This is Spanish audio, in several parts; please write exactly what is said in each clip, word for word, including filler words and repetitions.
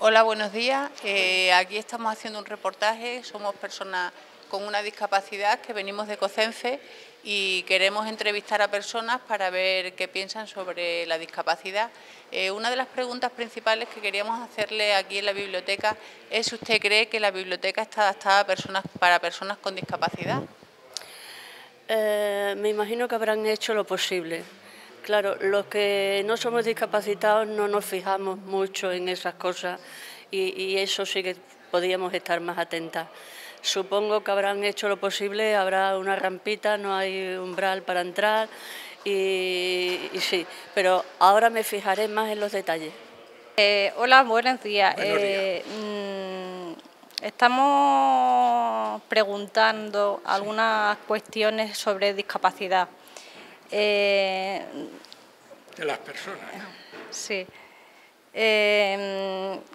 Hola, buenos días. Eh, aquí estamos haciendo un reportaje. Somos personas con una discapacidad que venimos de COCENFE y queremos entrevistar a personas para ver qué piensan sobre la discapacidad. Eh, una de las preguntas principales que queríamos hacerle aquí en la biblioteca es si usted cree que la biblioteca está adaptada a personas, para personas con discapacidad. Eh, me imagino que habrán hecho lo posible. Claro, los que no somos discapacitados no nos fijamos mucho en esas cosas y, y eso sí que podríamos estar más atentas. Supongo que habrán hecho lo posible, habrá una rampita, no hay umbral para entrar y, y sí, pero ahora me fijaré más en los detalles. Eh, hola, buenos días. Buenos días. Eh, mmm, estamos preguntando algunas cuestiones sobre discapacidad. Eh, de las personas. sí. Eh,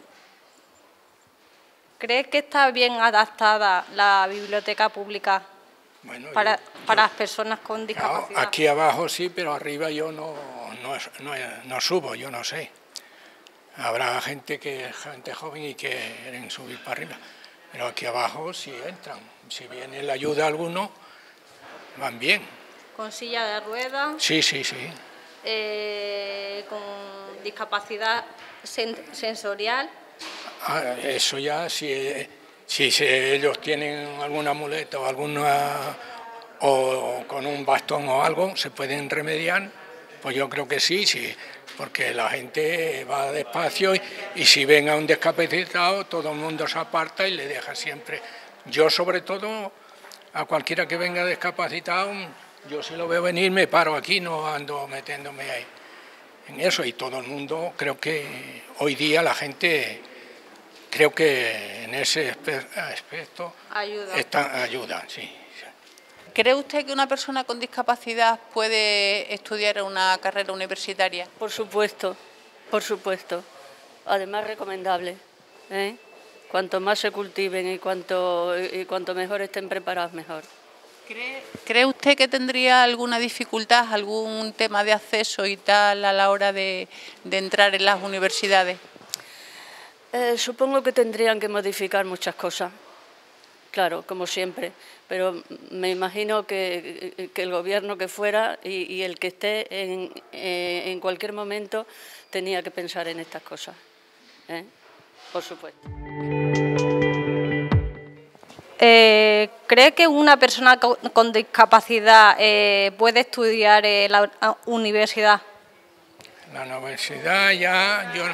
¿Crees que está bien adaptada la biblioteca pública Bueno, para, yo, para yo, las personas con discapacidad? Aquí abajo sí, pero arriba yo no, no, no, no subo, yo no sé. Habrá gente que gente joven y que quieren subir para arriba, pero aquí abajo sí entran. Si viene la ayuda a alguno, van bien. ¿Con silla de ruedas? Sí, sí, sí. Eh, ¿Con discapacidad sen sensorial? Ah, eso ya, si, si se, ellos tienen alguna muleta o alguna o con un bastón o algo, se pueden remediar, pues yo creo que sí, sí, porque la gente va despacio y, y si ven a un discapacitado, todo el mundo se aparta y le deja siempre. Yo sobre todo, a cualquiera que venga discapacitado, yo si lo veo venir me paro aquí, no ando metiéndome ahí en eso, y todo el mundo, creo que hoy día la gente, creo que en ese aspecto Ayuda. Está, ayuda, sí. ¿Cree usted que una persona con discapacidad puede estudiar una carrera universitaria? Por supuesto, por supuesto. Además recomendable, ¿eh? Cuanto más se cultiven y cuanto, y cuanto mejor estén preparados, mejor. ¿Cree, ¿Cree usted que tendría alguna dificultad, algún tema de acceso y tal a la hora de, de entrar en las universidades? Eh, supongo que tendrían que modificar muchas cosas, claro, como siempre, pero me imagino que, que el gobierno que fuera y, y el que esté en, eh, en cualquier momento tenía que pensar en estas cosas, ¿eh? Por supuesto. Eh, ¿Cree que una persona con, con discapacidad eh, puede estudiar en la universidad? La universidad ya, yo,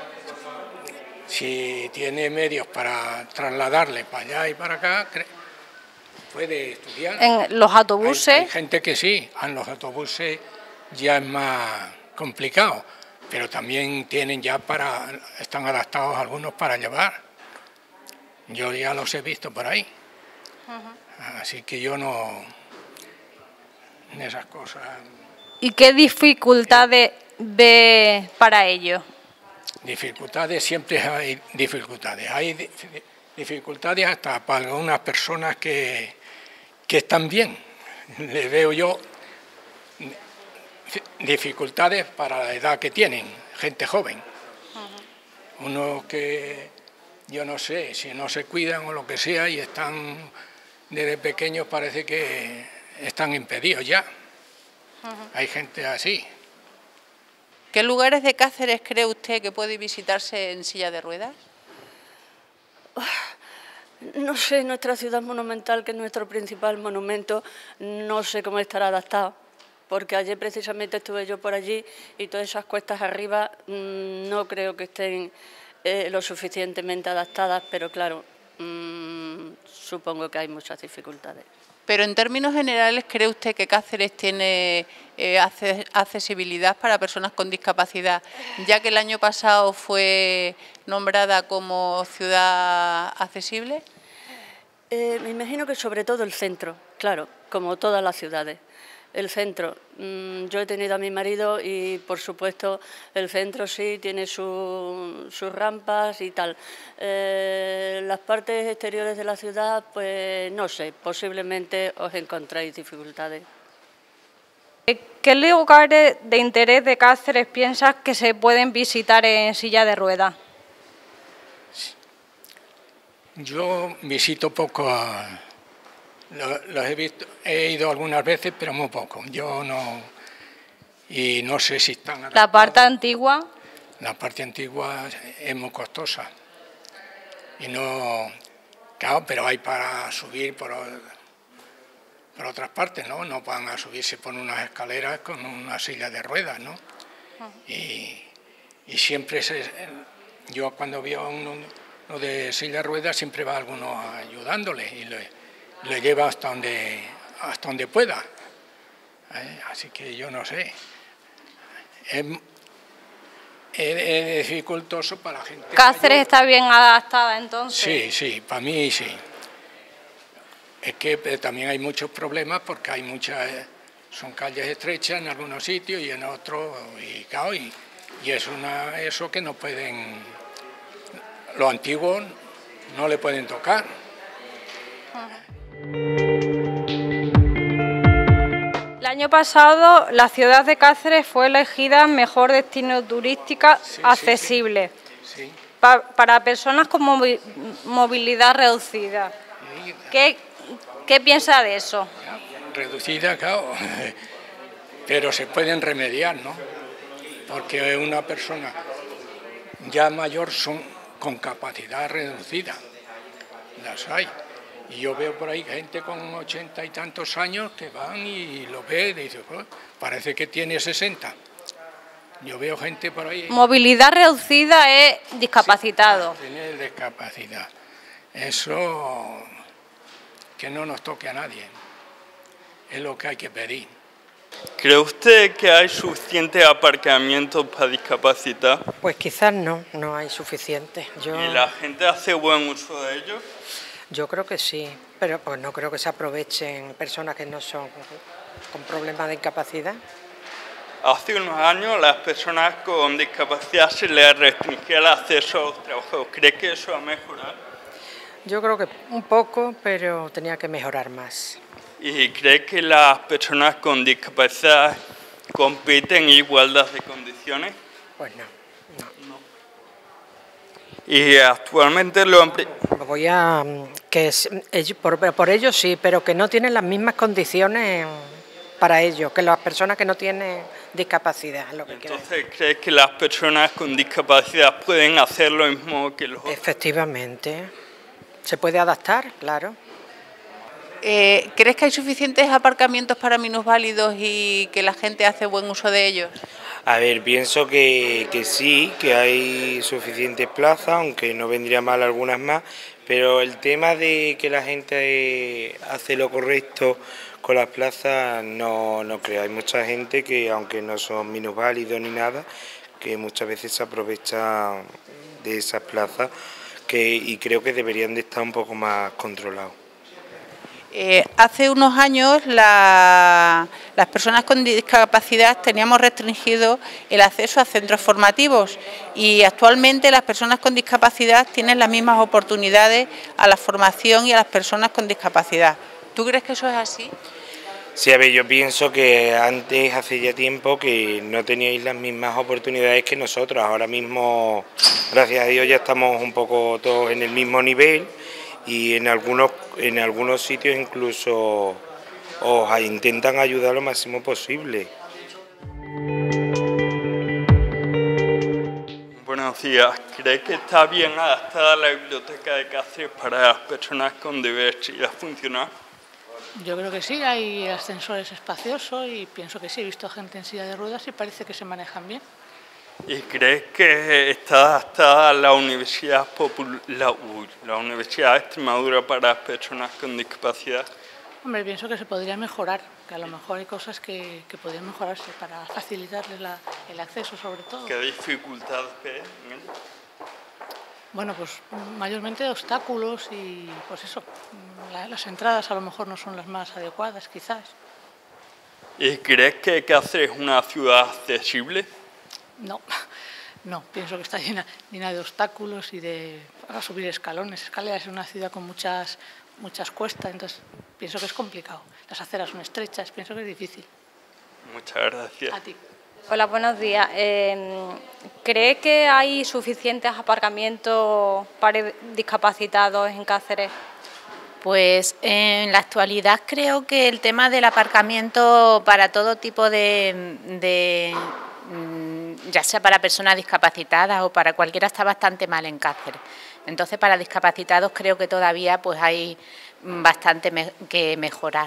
si tiene medios para trasladarle para allá y para acá, puede estudiar. ¿En los autobuses? Hay, hay gente que sí, en los autobuses ya es más complicado, pero también tienen ya para, están adaptados algunos para llevar. Yo ya los he visto por ahí. Uh-huh. Así que yo no, en esas cosas. ¿Y qué dificultades ve para ello? Dificultades, siempre hay dificultades. Hay dificultades hasta para algunas personas que, que están bien. Le veo yo dificultades para la edad que tienen, gente joven. Uh-huh. Unos que, yo no sé, si no se cuidan o lo que sea y están desde pequeños, parece que están impedidos ya. Uh-huh. Hay gente así. ¿Qué lugares de Cáceres cree usted que puede visitarse en silla de ruedas? No sé, nuestra ciudad monumental, que es nuestro principal monumento, no sé cómo estará adaptado, porque ayer precisamente estuve yo por allí y todas esas cuestas arriba mmm, no creo que estén eh, lo suficientemente adaptadas, pero claro, mmm, supongo que hay muchas dificultades. Pero en términos generales, ¿cree usted que Cáceres tiene eh, accesibilidad para personas con discapacidad, ya que el año pasado fue nombrada como ciudad accesible? Eh, me imagino que sobre todo el centro, claro, como todas las ciudades. El centro, mmm, yo he tenido a mi marido y por supuesto el centro sí tiene su, sus rampas y tal. Eh, las partes exteriores de la ciudad, pues no sé, posiblemente os encontráis dificultades. ¿Qué lugares de interés de Cáceres piensas que se pueden visitar en silla de ruedas? Yo visito poco, a, los, los he visto, he ido algunas veces, pero muy poco. Yo no, y no sé si están adaptados. La parte antigua. La parte antigua es muy costosa y no, claro, pero hay para subir por, por otras partes, ¿no? No van a subirse por unas escaleras con una silla de ruedas, ¿no? Y, y siempre se, yo cuando veo a uno, uno de silla de ruedas siempre va alguno ayudándole y le, le lleva hasta donde, hasta donde pueda. ¿Eh? Así que yo no sé. Es, es, es dificultoso para la gente. ¿Cáceres está bien adaptada entonces? Sí, sí, para mí sí. Es que también hay muchos problemas porque hay muchas, son calles estrechas en algunos sitios y en otros, y claro, y, y es una, eso que no pueden, los antiguos no le pueden tocar. El año pasado la ciudad de Cáceres fue elegida mejor destino turístico Sí, accesible sí, sí. pa para personas con movi movilidad reducida. Sí. ¿Qué, qué piensa de eso? Reducida, claro, pero se pueden remediar, ¿no? Porque una persona ya mayor son con capacidad reducida, las hay. Y yo veo por ahí gente con ochenta y tantos años que van y lo ve y dice, pues, parece que tiene sesenta. Yo veo gente por ahí. Movilidad reducida es discapacitado. Sí, tener discapacidad. Eso que no nos toque a nadie. Es lo que hay que pedir. ¿Cree usted que hay suficiente aparcamiento para discapacidad? Pues quizás no, no hay suficiente. Yo, ¿Y la gente hace buen uso de ellos? yo creo que sí, pero pues no creo que se aprovechen personas que no son con problemas de incapacidad. Hace unos años las personas con discapacidad se les restringía el acceso a los trabajos. ¿Cree que eso va a mejorar? Yo creo que un poco, pero tenía que mejorar más. ¿Y cree que las personas con discapacidad compiten en igualdad de condiciones? Pues no, no. Y actualmente lo Voy a que es, ellos, por, por ellos sí, pero que no tienen las mismas condiciones para ellos que las personas que no tienen discapacidad. Lo que Entonces, ¿cree que las personas con discapacidad pueden hacer lo mismo que los otros? Efectivamente. ¿Se puede adaptar? Claro. Eh, ¿Crees que hay suficientes aparcamientos para minusválidos y que la gente hace buen uso de ellos? A ver, pienso que, que sí, que hay suficientes plazas, aunque no vendría mal algunas más, pero el tema de que la gente hace lo correcto con las plazas no, no creo. Hay mucha gente que, aunque no son minusválidos ni nada, que muchas veces se aprovechan de esas plazas que, y creo que deberían de estar un poco más controlados. Eh, hace unos años la, las personas con discapacidad teníamos restringido el acceso a centros formativos y actualmente las personas con discapacidad tienen las mismas oportunidades a la formación y a las personas con discapacidad. ¿Tú crees que eso es así? Sí, a ver, yo pienso que antes, hace ya tiempo, que no teníais las mismas oportunidades que nosotros. Ahora mismo, gracias a Dios, ya estamos un poco todos en el mismo nivel. Y en algunos, en algunos sitios incluso os intentan ayudar lo máximo posible. Buenos días. ¿Cree que está bien adaptada la biblioteca de Cáceres para las personas con diversidad funcional? Yo creo que sí, hay ascensores espaciosos y pienso que sí, he visto gente en silla de ruedas y parece que se manejan bien. ¿Y crees que está adaptada la Universidad, Popul la, uy, la Universidad de Extremadura para las personas con discapacidad? Hombre, pienso que se podría mejorar, que a lo mejor hay cosas que, que podrían mejorarse para facilitarles la, el acceso sobre todo. ¿Qué dificultades ve en ello? Bueno, pues mayormente obstáculos y pues eso, la, las entradas a lo mejor no son las más adecuadas quizás. ¿Y crees que Cáceres es una ciudad accesible? No, no, pienso que está llena, llena de obstáculos y de para subir escalones, escaleras. Es una ciudad con muchas, muchas cuestas, entonces pienso que es complicado. Las aceras son estrechas, pienso que es difícil. Muchas gracias. A ti. Hola, buenos días. Eh, ¿Cree que hay suficientes aparcamientos para discapacitados en Cáceres? Pues en la actualidad creo que el tema del aparcamiento para todo tipo de, de ya sea para personas discapacitadas o para cualquiera, está bastante mal en Cáceres. Entonces, para discapacitados creo que todavía pues hay bastante me que mejorar.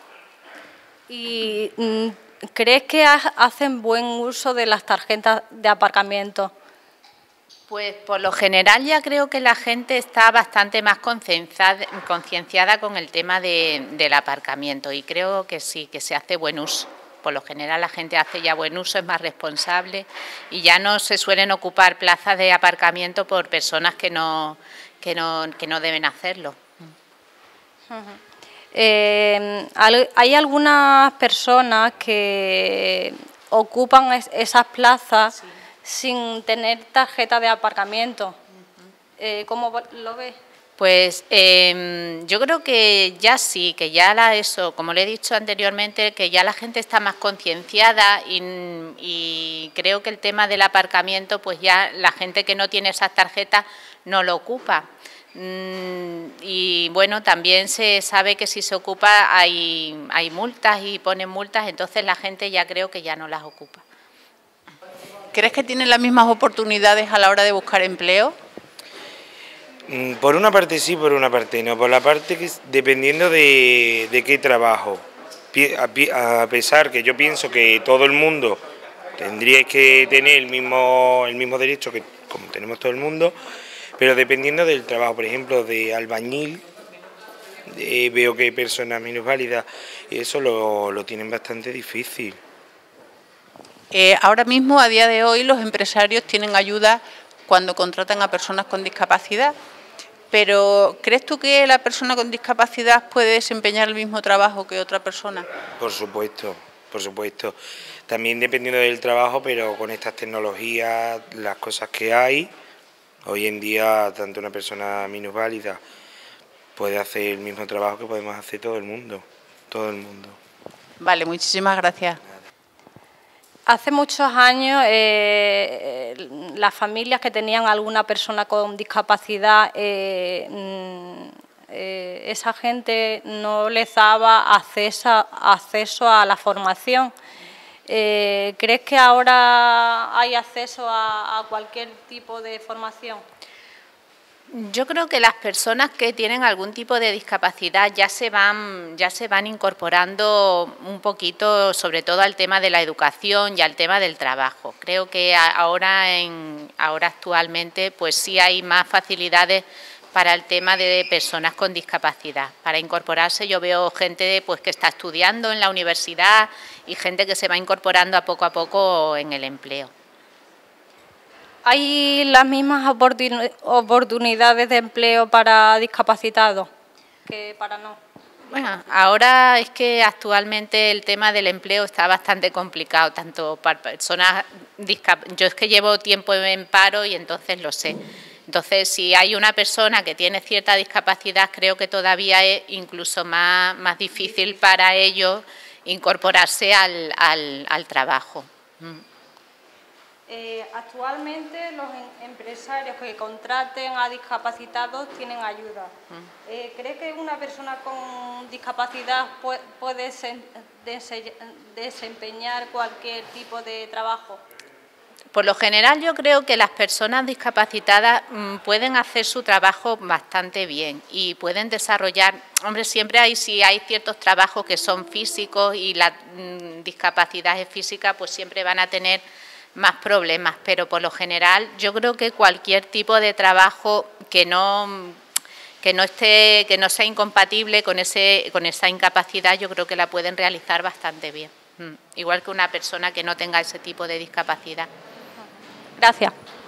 ¿Y crees que hacen buen uso de las tarjetas de aparcamiento? Pues por lo general ya creo que la gente está bastante más concienciada con el tema de, del aparcamiento y creo que sí, que se hace buen uso. Por lo general la gente hace ya buen uso, es más responsable y ya no se suelen ocupar plazas de aparcamiento por personas que no, que no, que no deben hacerlo. Uh-huh. eh, hay algunas personas que ocupan es, esas plazas sí. sin tener tarjeta de aparcamiento. Uh-huh. eh, ¿Cómo lo ves? Pues eh, yo creo que ya sí, que ya la, eso, como le he dicho anteriormente, que ya la gente está más concienciada y, y creo que el tema del aparcamiento, pues ya la gente que no tiene esas tarjetas no lo ocupa. Mm, y bueno, también se sabe que si se ocupa hay, hay multas y ponen multas, entonces la gente ya creo que ya no las ocupa. ¿Crees que tienen las mismas oportunidades a la hora de buscar empleo? Por una parte sí, por una parte no. Por la parte que dependiendo de, de qué trabajo. A pesar que yo pienso que todo el mundo tendría que tener el mismo, el mismo derecho que como tenemos todo el mundo, pero dependiendo del trabajo, por ejemplo, de albañil, eh, veo que hay personas minusválidas y eso lo, lo tienen bastante difícil. Eh, ahora mismo, a día de hoy, los empresarios tienen ayuda cuando contratan a personas con discapacidad. Pero, ¿crees tú que la persona con discapacidad puede desempeñar el mismo trabajo que otra persona? Por supuesto, por supuesto. También dependiendo del trabajo, pero con estas tecnologías, las cosas que hay, hoy en día tanto una persona minusválida puede hacer el mismo trabajo que podemos hacer todo el mundo, todo el mundo. Vale, muchísimas gracias. Hace muchos años eh, las familias que tenían alguna persona con discapacidad, eh, eh, esa gente no les daba acceso, acceso a la formación. Eh, ¿Crees que ahora hay acceso a, a cualquier tipo de formación? Yo creo que las personas que tienen algún tipo de discapacidad ya se van, ya se van incorporando un poquito, sobre todo al tema de la educación y al tema del trabajo. Creo que ahora, en, ahora actualmente, pues sí hay más facilidades para el tema de personas con discapacidad. Para incorporarse yo veo gente pues que está estudiando en la universidad y gente que se va incorporando a poco a poco en el empleo. ¿Hay las mismas oportunidades de empleo para discapacitados que para no? Bueno, ahora es que actualmente el tema del empleo está bastante complicado, tanto para personas discapacitadas. Yo es que llevo tiempo en paro y entonces lo sé. Entonces, si hay una persona que tiene cierta discapacidad, creo que todavía es incluso más, más difícil para ellos incorporarse al, al, al trabajo. Eh, actualmente los empresarios que contraten a discapacitados tienen ayuda. Eh, ¿Cree que una persona con discapacidad puede, puede desempeñar cualquier tipo de trabajo? Por lo general yo creo que las personas discapacitadas mmm, pueden hacer su trabajo bastante bien y pueden desarrollar, hombre, siempre hay, si hay ciertos trabajos que son físicos y la mmm, discapacidad es física, pues siempre van a tener más problemas, pero por lo general yo creo que cualquier tipo de trabajo que no que no esté que no sea incompatible con ese con esa incapacidad, yo creo que la pueden realizar bastante bien, igual que una persona que no tenga ese tipo de discapacidad. Gracias.